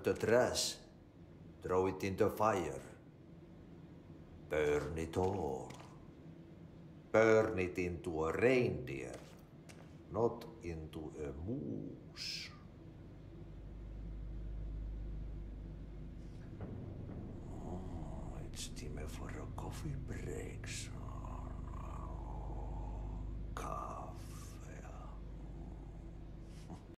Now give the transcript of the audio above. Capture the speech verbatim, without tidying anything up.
the trash. Throw it in the fire. Burn it all. Burn it into a reindeer, not into a moose. Oh, it's time for a coffee break, son.